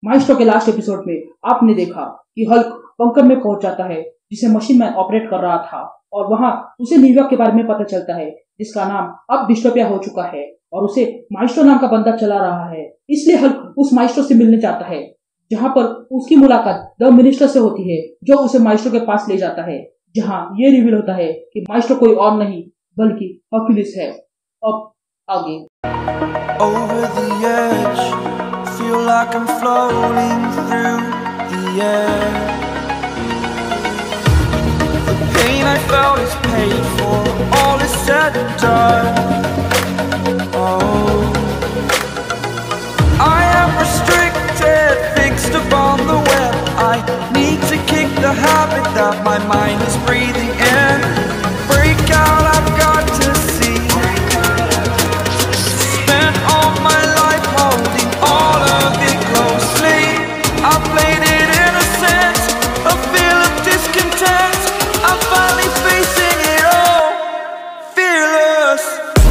Maestro के last episode में आपने देखा कि हल्क बंकर में पहुंच जाता है जिसे मशीन मैन ऑपरेट कर रहा था और वहां उसे न्यूयॉर्क के बारे में पता चलता है जिसका नाम अब डिस्टोपिया हो चुका है और उसे माइस्ट्रो नाम का बंदा चला रहा है। इसलिए हल्क उस माइस्ट्रो से मिलने जाता है जहां पर उसकी मुलाकात द मिनिस्टर से होती है जो उसे माइस्ट्रो के पास ले जाता है, जहां ये रिवील होता है कि माइस्ट्रो कोई और नहीं बल्कि हर्क्यूलिस है। अब आगे Over the edge, feel like I'm floating through the air. The pain I felt is paid for, all is said and done. Oh, I am restricted, fixed upon the web. I need to kick the habit that my mind is breathing in. Break out, I've got to see. Spent all my life holding all of it closely. I played it innocent, a feel of discontent. I'm finally facing it all, fearless.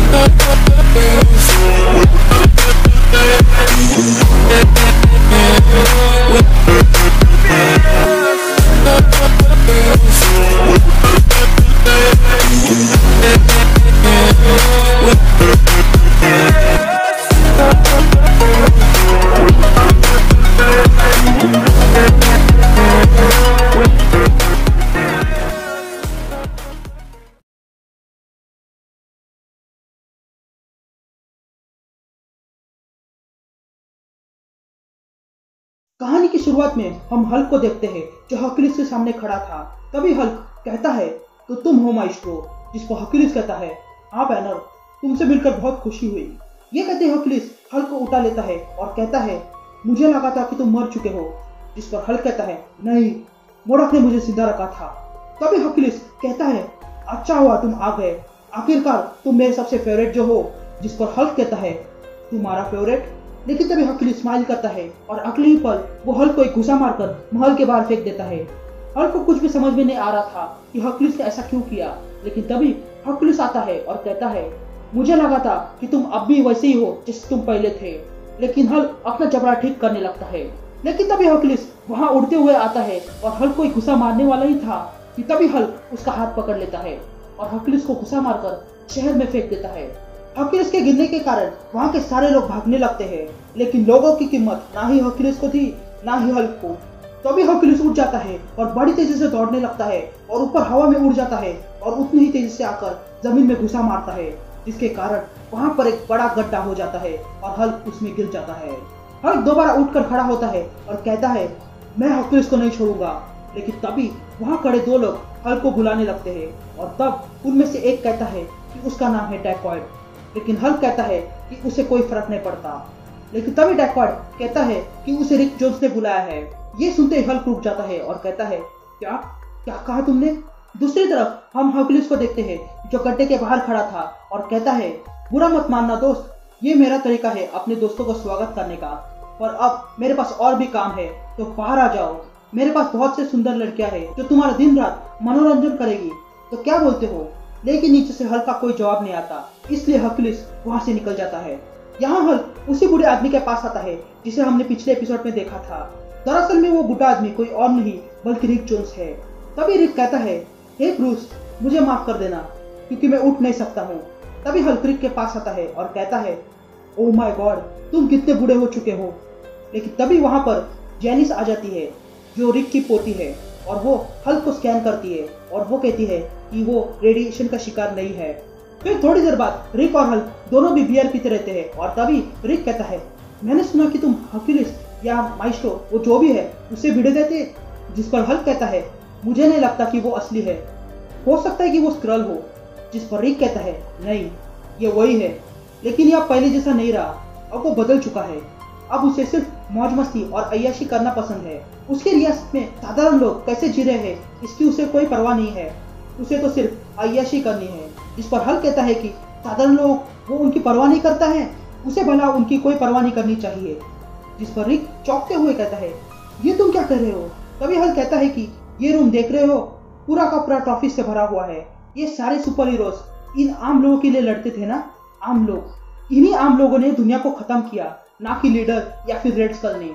कहानी की शुरुआत में हम Hulk को देखते हैं जो Hercules के सामने खड़ा था। तभी हल्क कहता है तो तुम हो माइस्ट्रो, जिस पर हर्क्यूलिस कहता है हाँ बैनर, तुमसे मिलकर बहुत खुशी हुई। ये कहते हर्क्यूलिस हल्क को उठा लेता है और कहता है मुझे लगा था कि तुम मर चुके हो, जिस पर हल्क कहता है नहीं, मोड़क ने मुझे जिंदा रखा था। तभी हर्क्यूलिस कहता है अच्छा हुआ तुम आ गए, आखिरकार तुम मेरे सबसे फेवरेट जो हो, जिस पर हल्क कहता है तुम्हारा फेवरेट। लेकिन तभी हर्क्यूलिस स्माइल करता है और अगले ही पल वो हल्क को एक घुसा मारकर महल के बाहर फेंक देता है। हल्क को कुछ भी समझ में नहीं आ रहा था कि हर्क्यूलिस ने ऐसा क्यों किया, लेकिन तभी हर्क्यूलिस आता है और कहता है मुझे लगा था कि तुम अब भी वैसे ही हो जैसे तुम पहले थे। लेकिन हल्क अपना जबड़ा ठीक करने लगता है। लेकिन तभी हर्क्यूलिस वहां उड़ते हुए आता है और हल्क को एक घुसा मारने वाला ही था कि तभी हल्क उसका हाथ पकड़ लेता है और हर्क्यूलिस को घुसा मारकर शहर में फेंक देता है। हर्क्यूलिस के गिरने के कारण वहां के सारे लोग भागने लगते हैं, लेकिन लोगों की कीमत ना ही हर्क्यूलिस को थी ना ही हल्क को। तभी हर्क्यूलिस उठ जाता है और बड़ी तेजी से दौड़ने लगता है और ऊपर हवा में उड़ जाता है और उतनी ही तेजी से आकर जमीन में घुसा मारता है, जिसके कारण वहां पर एक बड़ा गड्ढा हो जाता है और हल्क उसमें गिर जाता है। हल्क दोबारा उठकर खड़ा होता है और कहता है मैं हर्क्यूलिस को नहीं छोड़ूंगा। लेकिन तभी वहां खड़े दो लोग हल्क को बुलाने लगते हैं और तब उनमें से एक कहता है कि उसका नाम है डैकॉर्ड। लेकिन हल्क कहता है कि उसे कोई फर्क नहीं पड़ता। लेकिन तभी डैकॉर्ड कहता है कि उसे रिक जोन्स ने बुलाया है। ये सुनते ही हल्क रुक जाता है और कहता है क्या क्या कहा तुमने। दूसरी तरफ हम हर्क्यूलिस को देखते हैं जो गड्ढे के बाहर खड़ा था और कहता है बुरा मत मानना दोस्त, ये मेरा तरीका है अपने दोस्तों का स्वागत करने का, पर अब मेरे पास और भी काम है तो बाहर आ जाओ। मेरे पास बहुत से सुंदर लड़कियां हैं जो तुम्हारा दिन रात मनोरंजन करेगी, तो क्या बोलते हो। लेकिन नीचे से हल्क का कोई जवाब नहीं आता, इसलिए हर्क्यूलिस वहां से निकल जाता है। यहाँ हल्क उसी बूढ़े आदमी के पास आता है जिसे हमने पिछले एपिसोड में देखा था। दरअसल में वो बूढ़ा आदमी कोई और नहीं बल्कि रिक जोन्स है। तभी रिक कहता है हे ब्रूस, मुझे माफ कर देना क्योंकि मैं उठ नहीं सकता हूँ। तभी हल्क रिक के पास आता है और कहता है ओह माय गॉड, तुम कितने बूढ़े हो चुके हो। लेकिन तभी वहां पर जैनिस आ जाती है जो रिक की पोती है और वो हल्क को स्कैन करती है और वो कहती है कि वो रेडिएशन का शिकार नहीं है। फिर थोड़ी देर बाद रिक और हल्क दोनों भी बियर पीते रहते हैं और तभी रिक कहता है मैंने सुना कि तुम हर्क्यूलिस या माइस्ट्रो वो जो भी है उसे वीडियो देते, जिस पर हल्क कहता है मुझे नहीं लगता कि वो असली है, हो सकता है कि वो स्क्रल हो। जिस पर रिक कहता है नहीं, ये वही है, लेकिन यह पहले जैसा नहीं रहा, अब वो बदल चुका है। अब उसे सिर्फ मौज मस्ती और अय्याशी करना पसंद है। उसके रियासत में साधारण लोग कैसे जी रहे हैं इसकी उसे कोई परवाह नहीं है, उसे तो सिर्फ अय्याशी करनी है। जिस पर हल्क कहता है कि साधारण लोग वो उनकी परवाह नहीं करता है, उसे भला उनकी कोई परवाह नहीं करनी चाहिए। जिस पर रिक चौंकते हुए कहता है ये तुम क्या कर रहे हो। तभी हल्क कहता है कि ये रूम देख रहे हो, पूरा का पूरा ट्रॉफी से भरा हुआ है। ये सारे सुपर हीरोज इन आम लोगों के लिए लड़ते थे ना, आम लोग। इन्हीं आम लोगों ने दुनिया को खत्म किया, ना कि लीडर या फिर रेड स्कल ने।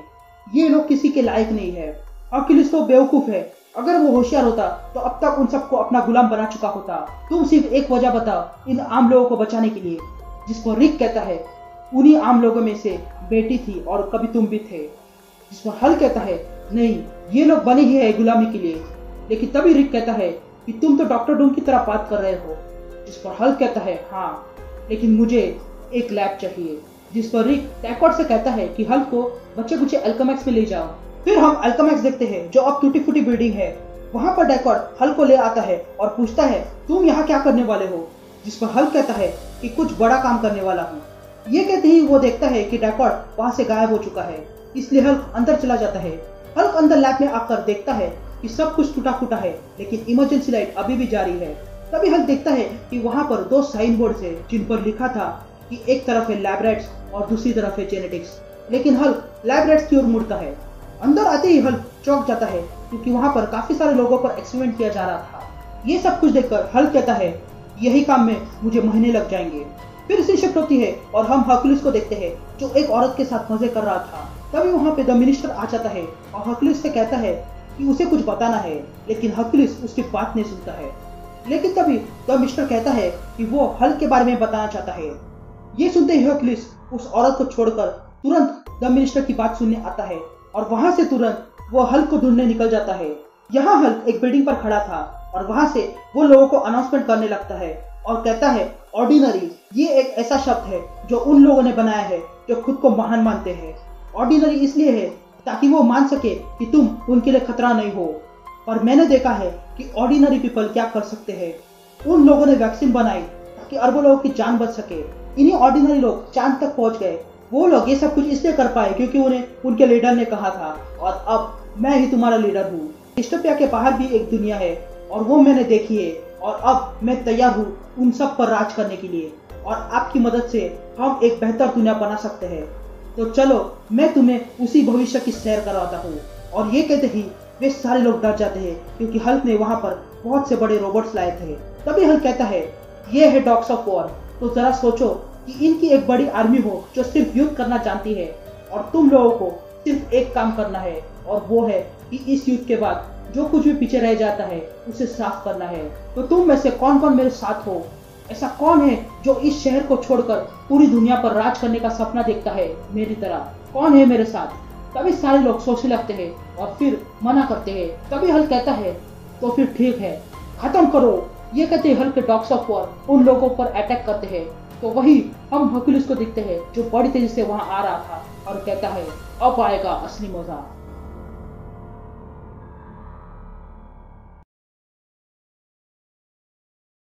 ये लोग किसी के लायक नहीं है। हरक्यूलिस तो बेवकूफ है। अगर वो होशियार होता तो अब तक उन सबको अपना गुलाम बना चुका होता। तुम सिर्फ एक वजह बताओ इन आम लोगों को बचाने के लिए। जिस पर रिक कहता है उन्हीं आम लोगों में से बेटी थी और कभी तुम भी थे। जिस पर हल्क कहता है नहीं, ये लोग बने ही है गुलामी के लिए। लेकिन तभी रिक कहता है कि तुम तो डॉक्टर डूम की तरह बात कर रहे हो। जिस पर हल्क कहता है हाँ, लेकिन मुझे एक लैब चाहिए। जिस पर रिक टैकॉर्ड से कहता है कि हल्क को बच्चे कुछ अल्केमिक्स में ले जाओ। फिर हम अल्केमिक्स देखते हैं जो अब टूटी फूटी बिल्डिंग है। वहां पर टैकॉर्ड हल्क को ले आता है और पूछता है तुम यहाँ क्या करने वाले हो। जिस पर हल्क कहता है कि कुछ बड़ा काम करने वाला हूँ। ये कहते ही वो देखता है कि टैकॉर्ड वहां से गायब हो चुका है, इसलिए हल्क अंदर चला जाता है। हल्क अंदर लैब में आकर देखता है कि सब कुछ टूटा फूटा है, लेकिन इमरजेंसी लाइट अभी भी जारी है। तभी हल्क देखता है कि वहां पर 2 साइन बोर्ड है जिन पर लिखा था कि एक तरफ है लैब रैट्स और दूसरी तरफ है जेनेटिक्स। लेकिन हल्क लैब रैट्स की ओर मुड़ता है। अंदर आते ही हल्क चौंक जाता है क्योंकि वहां पर काफी सारे लोगों पर एक्सपेरिमेंट किया जा रहा था। ये सब कुछ देखकर हल्क कहता है यही काम में मुझे महीने लग जाएंगे। फिर सीन शिफ्ट होती है और हम हरक्यूलिस को देखते हैं जो एक औरत के साथ मजे कर रहा था। तभी वहां पे द मिनिस्टर आ जाता है और हरक्यूलिस से कहता है कि उसे कुछ बताना है, लेकिन हरक्यूलिस उसकी बात नहीं सुनता है। लेकिन तभी द मिनिस्टर कहता है कि वो हल्क के बारे में बताना चाहता है। ये सुनते ही हरक्यूलिस उस औरत को छोड़कर तुरंत द मिनिस्टर की बात सुनने आता है और वहां से तुरंत वो हल्क को ढूंढने निकल जाता है। यहाँ हल्क एक बिल्डिंग पर खड़ा था और वहां से वो लोगों को अनाउंसमेंट करने लगता है और कहता है ऑर्डिनरी ये एक ऐसा शब्द है जो उन लोगों ने बनाया है जो खुद को महान मानते हैं। ऑर्डिनरी इसलिए है ताकि वो मान सके कि तुम उनके लिए खतरा नहीं हो। और मैंने देखा है कि ऑर्डिनरी पीपल क्या कर सकते हैं। उन लोगों ने वैक्सीन बनाई ताकि अरबों लोगों की जान बच सके। इन्हीं ऑर्डिनरी लोग चांद तक पहुंच गए। वो लोग ये सब कुछ इसलिए कर पाए क्योंकि उन्हें उनके लीडर ने कहा था और अब मैं ही तुम्हारा लीडर हूँ। डिस्टोपिया के बाहर भी एक दुनिया है और वो मैंने देखी है और अब मैं तैयार हूँ उन सब पर राज करने के लिए और आपकी मदद से हम एक बेहतर दुनिया बना सकते हैं। तो चलो मैं तुम्हें उसी भविष्य की सैर करवाता हूँ। और ये कहते ही वे सारे लोग डर जाते हैं क्योंकि हल्क ने वहाँ पर बहुत से बड़े रोबोट्स लाए थे। तभी हल्क कहता है ये है डॉग्स ऑफ वॉर। तो जरा सोचो कि इनकी एक बड़ी आर्मी हो जो सिर्फ युद्ध करना जानती है और तुम लोगों को सिर्फ एक काम करना है और वो है कि इस युद्ध के बाद जो कुछ भी पीछे रह जाता है उसे साफ करना है। तो तुम में से कौन कौन मेरे साथ हो? ऐसा कौन है जो इस शहर को छोड़कर पूरी दुनिया पर राज करने का सपना देखता है मेरी तरह? कौन है मेरे साथ? तभी सारे लोग सोचने लगते हैं और फिर मना करते हैं। तभी हल्क कहता है तो फिर ठीक है, खत्म करो। ये कहते हल्क के डॉग्स ऑफ वॉर उन लोगों पर अटैक करते हैं। तो वही हम हरक्यूलिस को दिखते हैं जो बड़ी तेजी से वहां आ रहा था और कहता है अब आएगा असली मजा।